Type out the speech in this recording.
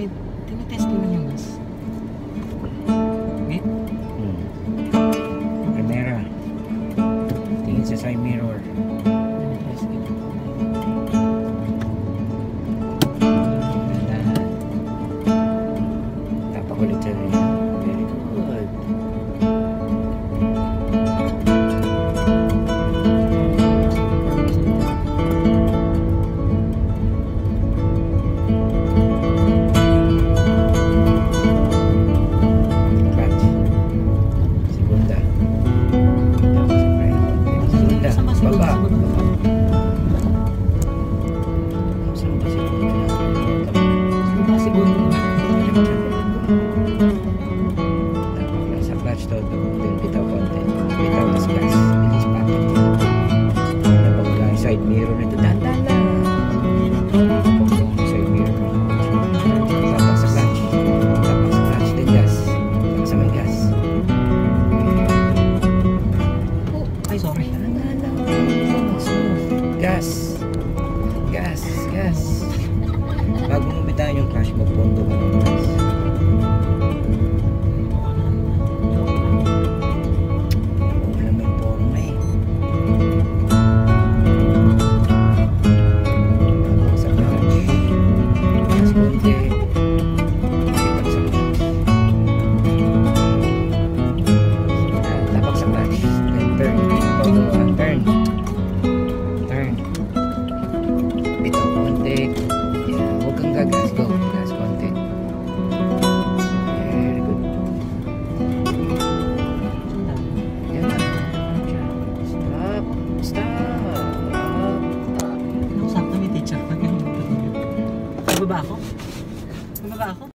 tinitesting mo yung gas. Okay? Camera. Tingin sa side mirror. Tapak ulit sa rin. Very good. Baba. Sa clutch to, bitaw konti. Bitaw mas gas. Bilis pa. Napag side mirror nito. Dandan lang. Napag side mirror. Tapak sa clutch. Tapak sa clutch din gas. Tapak sa may gas. Ay, sorry. Gas. Gas. Gas. Bago mo bitawan yung clutch, magpondo ka ng gas. Wala may forma eh. Tapak sa clutch. Gas konti. Tapak sa clutch. Tapak sa clutch. Then turn. Turn. Turn. Bitaw konti. Yeah, huwag kang gagas. Go. Gas konti. Very good. Yan na. Stop. Stop. Sakto ni teacher. Bababa ako? Bababa ako?